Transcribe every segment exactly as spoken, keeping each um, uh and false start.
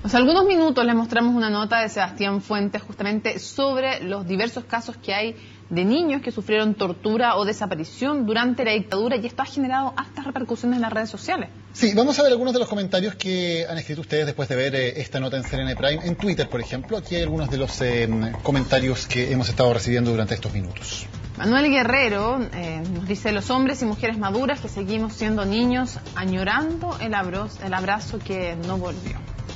Hace algunos minutos les mostramos una nota de Sebastián Fuentes justamente sobre los diversos casos que hay de niños que sufrieron tortura o desaparición durante la dictadura, y esto ha generado hartas repercusiones en las redes sociales. Sí, vamos a ver algunos de los comentarios que han escrito ustedes después de ver eh, esta nota en C N N Prime, en Twitter, por ejemplo. Aquí hay algunos de los eh, comentarios que hemos estado recibiendo durante estos minutos. Manuel Guerrero eh, nos dice: los hombres y mujeres maduras que seguimos siendo niños, añorando el abrazo, el abrazo que no volvió.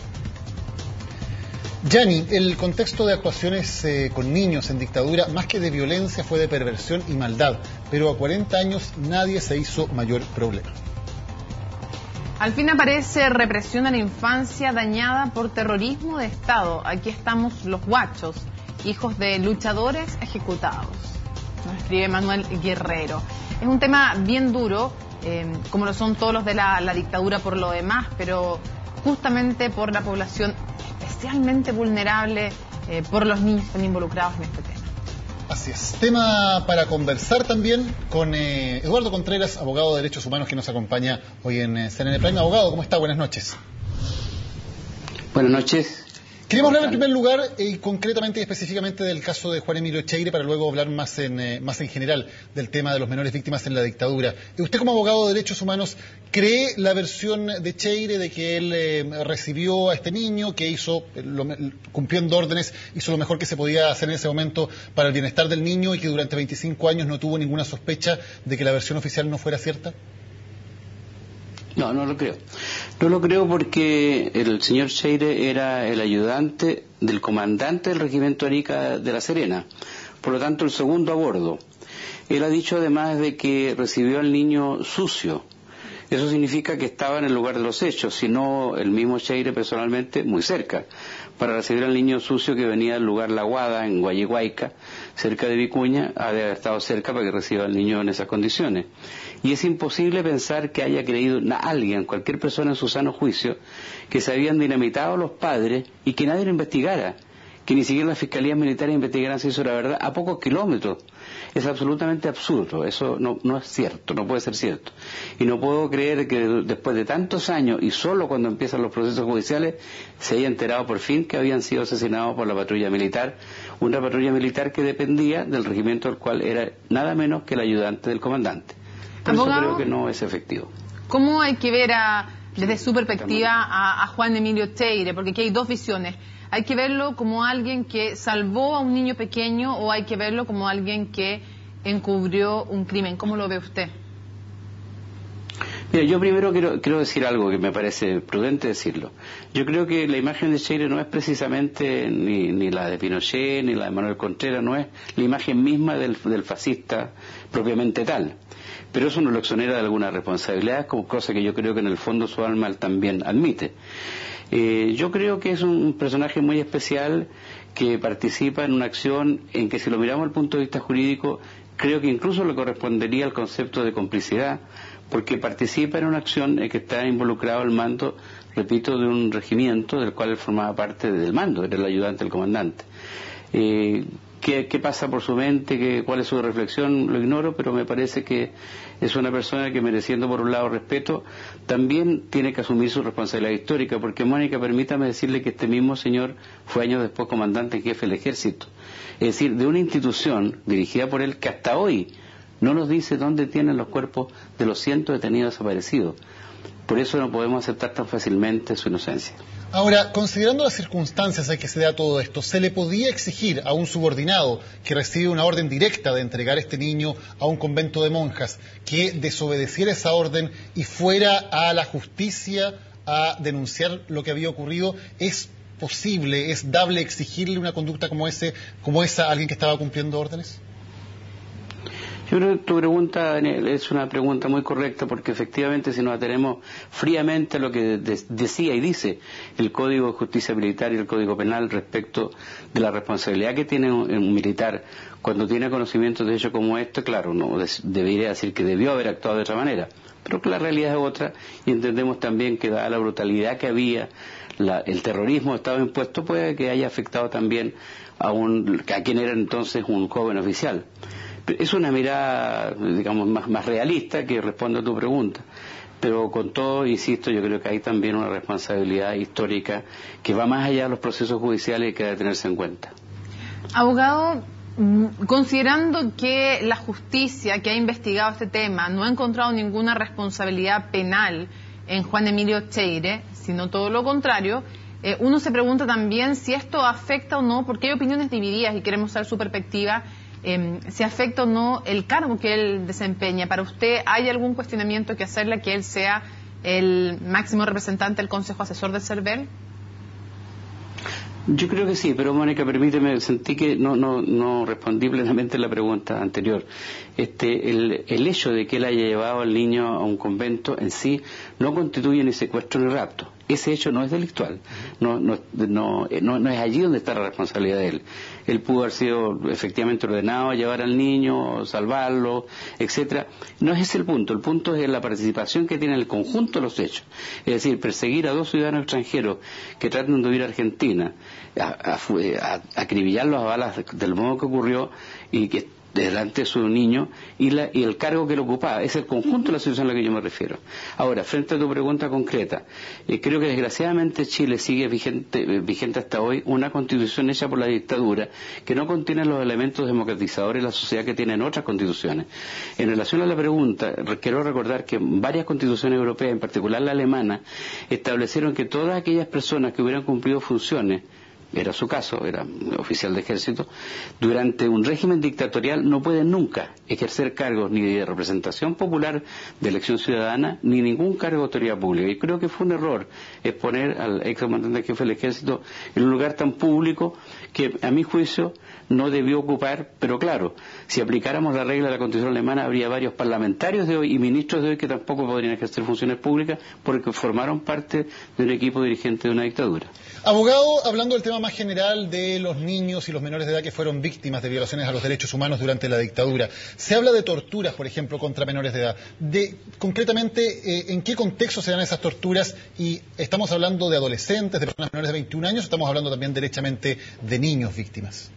Yani, el contexto de actuaciones eh, con niños en dictadura, más que de violencia, fue de perversión y maldad, pero a cuarenta años nadie se hizo mayor problema. Al fin aparece represión a la infancia dañada por terrorismo de Estado. Aquí estamos los guachos, hijos de luchadores ejecutados. Nos escribe Manuel Guerrero. Es un tema bien duro, eh, como lo son todos los de la, la dictadura por lo demás, pero justamente por la población especialmente vulnerable, eh, por los niños que están involucrados en este tema. Así es. Tema para conversar también con eh, Eduardo Contreras, abogado de derechos humanos, que nos acompaña hoy en eh, C N N Prime. Abogado, ¿cómo está? Buenas noches. Buenas noches. Queríamos hablar en primer lugar y eh, concretamente y específicamente del caso de Juan Emilio Cheire, para luego hablar más en, eh, más en general del tema de los menores víctimas en la dictadura. Usted, como abogado de derechos humanos, ¿cree la versión de Cheire de que él eh, recibió a este niño, que hizo, lo, cumpliendo órdenes, hizo lo mejor que se podía hacer en ese momento para el bienestar del niño, y que durante veinticinco años no tuvo ninguna sospecha de que la versión oficial no fuera cierta? No, no lo creo. No lo creo porque el señor Cheire era el ayudante del comandante del regimiento Arica de La Serena, por lo tanto el segundo a bordo. Él ha dicho además de que recibió al niño sucio. Eso significa que estaba en el lugar de los hechos, sino el mismo Cheire personalmente muy cerca, para recibir al niño sucio que venía del lugar La Guada, en Guayeguayca, cerca de Vicuña. Ha de haber estado cerca para que reciba al niño en esas condiciones. Y es imposible pensar que haya creído alguien, cualquier persona en su sano juicio, que se habían dinamitado los padres y que nadie lo investigara, que ni siquiera las fiscalías militares investigaran si eso era verdad a pocos kilómetros. Es absolutamente absurdo, eso no, no es cierto, no puede ser cierto. Y no puedo creer que después de tantos años, y solo cuando empiezan los procesos judiciales, se haya enterado por fin que habían sido asesinados por la patrulla militar, una patrulla militar que dependía del regimiento del cual era nada menos que el ayudante del comandante. Por eso creo que no es efectivo. ¿Cómo hay que ver a, desde su perspectiva a, a Juan Emilio Cheire? Porque aquí hay dos visiones. ¿Hay que verlo como alguien que salvó a un niño pequeño, o hay que verlo como alguien que encubrió un crimen? ¿Cómo lo ve usted? Mira, yo primero quiero, quiero decir algo que me parece prudente decirlo. Yo creo que la imagen de Cheire no es precisamente ni, ni la de Pinochet, ni la de Manuel Contreras, no es la imagen misma del, del fascista propiamente tal. Pero eso no lo exonera de alguna responsabilidad, como cosa que yo creo que en el fondo su alma también admite. Eh, yo creo que es un personaje muy especial que participa en una acción en que, si lo miramos desde el punto de vista jurídico, creo que incluso le correspondería al concepto de complicidad, porque participa en una acción en que está involucrado el mando, repito, de un regimiento del cual él formaba parte del mando, era el ayudante del comandante. Eh, ¿Qué, qué pasa por su mente? ¿Qué, ¿Cuál es su reflexión? Lo ignoro, pero me parece que es una persona que, mereciendo por un lado respeto, también tiene que asumir su responsabilidad histórica, porque, Mónica, permítame decirle que este mismo señor fue años después comandante en jefe del ejército. Es decir, de una institución dirigida por él que hasta hoy no nos dice dónde tienen los cuerpos de los cientos detenidos desaparecidos. Por eso no podemos aceptar tan fácilmente su inocencia. Ahora, considerando las circunstancias en que se da todo esto, ¿se le podía exigir a un subordinado que recibe una orden directa de entregar este niño a un convento de monjas que desobedeciera esa orden y fuera a la justicia a denunciar lo que había ocurrido? ¿Es posible, es dable exigirle una conducta como ese, como esa a alguien que estaba cumpliendo órdenes? Yo creo que tu pregunta, Daniel, es una pregunta muy correcta, porque efectivamente, si nos atenemos fríamente a lo que de, decía y dice el Código de Justicia Militar y el Código Penal respecto de la responsabilidad que tiene un, un militar cuando tiene conocimientos de hechos como este, claro, no de, debería decir que debió haber actuado de otra manera, pero que la realidad es otra, y entendemos también que, dada la brutalidad que había, la, el terrorismo estaba impuesto, puede que haya afectado también a, un, a quien era entonces un joven oficial. Es una mirada, digamos, más, más realista que responde a tu pregunta. Pero con todo, insisto, yo creo que hay también una responsabilidad histórica que va más allá de los procesos judiciales y que debe tenerse en cuenta. Abogado, considerando que la justicia que ha investigado este tema no ha encontrado ninguna responsabilidad penal en Juan Emilio Cheire, sino todo lo contrario, eh, uno se pregunta también si esto afecta o no, porque hay opiniones divididas y queremos saber su perspectiva, eh, si afecta o no el cargo que él desempeña. Para usted, ¿hay algún cuestionamiento que hacerle a que él sea el máximo representante del Consejo Asesor del CERVEL? Yo creo que sí, pero Mónica, permíteme, sentí que no no no respondí plenamente la pregunta anterior. Este, el, el hecho de que él haya llevado al niño a un convento en sí no constituye ni secuestro ni rapto. Ese hecho no es delictual. No no no no, no es allí donde está la responsabilidad de él. Él pudo haber sido efectivamente ordenado a llevar al niño, salvarlo, etcétera. No es ese el punto. El punto es la participación que tiene el conjunto de los hechos. Es decir, perseguir a dos ciudadanos extranjeros que tratan de huir a Argentina, a, a, a, acribillarlos a balas del modo que ocurrió y que delante de su niño y, la, y el cargo que lo ocupaba. Es el conjunto de la situación a la que yo me refiero. Ahora, frente a tu pregunta concreta, eh, creo que desgraciadamente Chile sigue vigente, eh, vigente hasta hoy una constitución hecha por la dictadura que no contiene los elementos democratizadores de la sociedad que tienen otras constituciones. En relación a la pregunta, quiero recordar que varias constituciones europeas, en particular la alemana, establecieron que todas aquellas personas que hubieran cumplido funciones, era su caso, era oficial de ejército, durante un régimen dictatorial no pueden nunca ejercer cargos ni de representación popular, de elección ciudadana, ni ningún cargo de autoridad pública. Y creo que fue un error exponer al ex comandante jefe del ejército en un lugar tan público que, a mi juicio, no debió ocupar. Pero claro, si aplicáramos la regla de la Constitución alemana, habría varios parlamentarios de hoy y ministros de hoy que tampoco podrían ejercer funciones públicas porque formaron parte de un equipo dirigente de una dictadura. Abogado, hablando del tema más general de los niños y los menores de edad que fueron víctimas de violaciones a los derechos humanos durante la dictadura, se habla de torturas, por ejemplo, contra menores de edad. De, concretamente, eh, ¿en qué contexto se dan esas torturas? Y estamos hablando de adolescentes, de personas menores de veintiún años, o estamos hablando también derechamente de niños víctimas.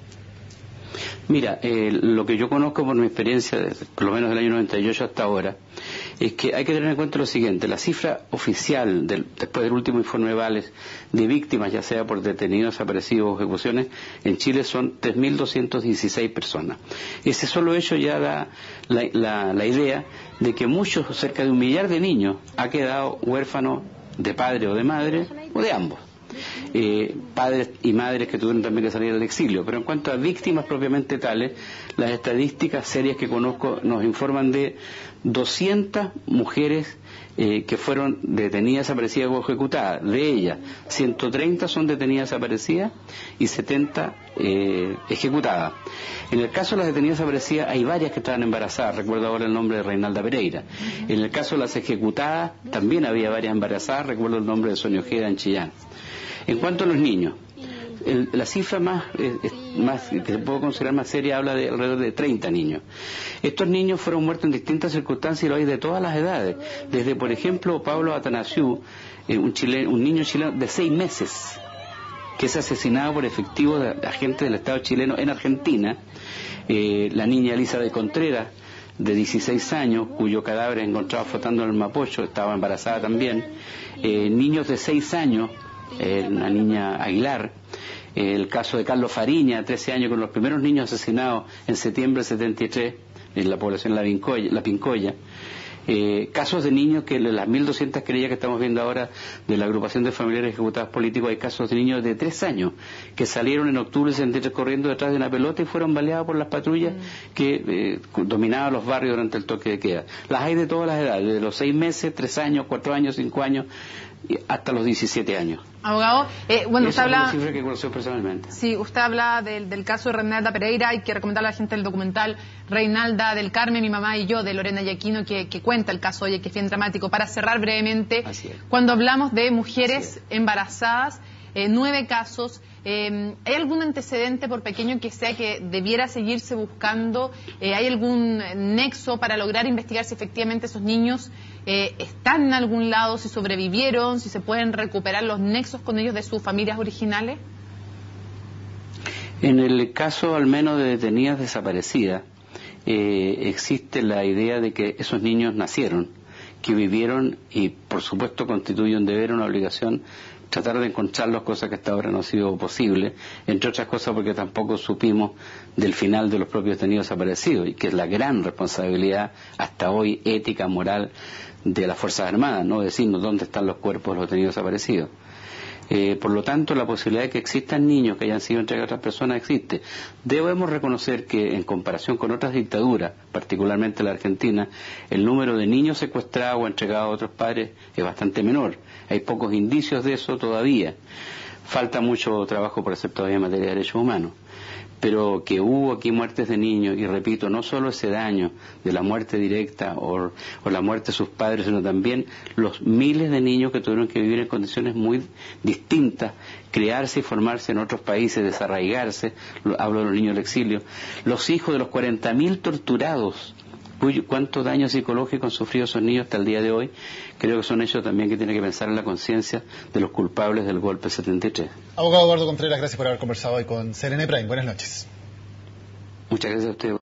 Mira, eh, lo que yo conozco por mi experiencia, desde, por lo menos del año noventa y ocho hasta ahora, es que hay que tener en cuenta lo siguiente: la cifra oficial, del, después del último informe Vales, de víctimas, ya sea por detenidos, desaparecidos o ejecuciones, en Chile son tres mil doscientas dieciséis personas. Ese solo hecho ya da la, la, la idea de que muchos, cerca de un millar de niños, ha quedado huérfano de padre o de madre, o de ambos. Eh, padres y madres que tuvieron también que salir al exilio. Pero en cuanto a víctimas propiamente tales, las estadísticas serias que conozco nos informan de doscientas mujeres eh, que fueron detenidas, desaparecidas o ejecutadas. De ellas, ciento treinta son detenidas, desaparecidas y setenta eh, ejecutadas. En el caso de las detenidas, desaparecidas, hay varias que estaban embarazadas. Recuerdo ahora el nombre de Reinalda Pereira. En el caso de las ejecutadas, también había varias embarazadas. Recuerdo el nombre de Sonia Ojeda en Chillán. En cuanto a los niños, el, la cifra más, eh, más que se puedo considerar más seria habla de alrededor de treinta niños. Estos niños fueron muertos en distintas circunstancias y lo hay de todas las edades. Desde, por ejemplo, Pablo Atanasiu, eh, un, chileno, un niño chileno de seis meses, que es asesinado por efectivos de agentes del Estado chileno en Argentina. Eh, la niña Elizabeth Contreras, de dieciséis años, cuyo cadáver es encontrado flotando en el Mapocho, estaba embarazada también. Eh, niños de seis años, Eh, una niña Aguilar, eh, el caso de Carlos Fariña, trece años, con los primeros niños asesinados en septiembre del setenta y tres en la población de La Pincoya, la Pincoya. Eh, casos de niños que las mil doscientas querellas que estamos viendo ahora de la agrupación de familiares ejecutados políticos, hay casos de niños de tres años que salieron en octubre del setenta y tres corriendo detrás de una pelota y fueron baleados por las patrullas mm. que eh, dominaban los barrios durante el toque de queda. Las hay de todas las edades, desde los seis meses, tres años, cuatro años, cinco años, hasta los diecisiete años. Abogado, eh, bueno, usted habla... Es una cifra que conoció personalmente. Sí, usted habla del, del caso de Reinalda Pereira. Hay que recomendarle a la gente el documental Reinalda del Carmen, mi mamá y yo, de Lorena Yaquino, que, que cuenta el caso, oye, que es bien dramático. Para cerrar brevemente, cuando hablamos de mujeres embarazadas, eh, nueve casos, eh, ¿hay algún antecedente, por pequeño que sea, que debiera seguirse buscando? Eh, ¿Hay algún nexo para lograr investigar si efectivamente esos niños eh, están en algún lado, si sobrevivieron, si se pueden recuperar los nexos con ellos de sus familias originales? En el caso al menos de detenidas desaparecidas, eh, existe la idea de que esos niños nacieron, que vivieron y por supuesto constituye un deber, una obligación, tratar de encontrar las cosas que hasta ahora no ha sido posible, entre otras cosas porque tampoco supimos del final de los propios detenidos desaparecidos, y que es la gran responsabilidad hasta hoy ética, moral de las Fuerzas Armadas, no decirnos dónde están los cuerpos de los detenidos desaparecidos. Eh, por lo tanto, la posibilidad de que existan niños que hayan sido entregados a otras personas existe. Debemos reconocer que en comparación con otras dictaduras, particularmente la Argentina, el número de niños secuestrados o entregados a otros padres es bastante menor. Hay pocos indicios de eso todavía. Falta mucho trabajo por hacer todavía en materia de derechos humanos. Pero que hubo aquí muertes de niños, y repito, no solo ese daño de la muerte directa o, o la muerte de sus padres, sino también los miles de niños que tuvieron que vivir en condiciones muy distintas, criarse y formarse en otros países, desarraigarse, hablo de los niños del exilio, los hijos de los cuarenta mil torturados, cuánto daño psicológico han sufrido esos niños hasta el día de hoy. Creo que son hechos también que tienen que pensar en la conciencia de los culpables del golpe setenta y tres. Abogado Eduardo Contreras, gracias por haber conversado hoy con C N N Prime. Buenas noches. Muchas gracias a usted.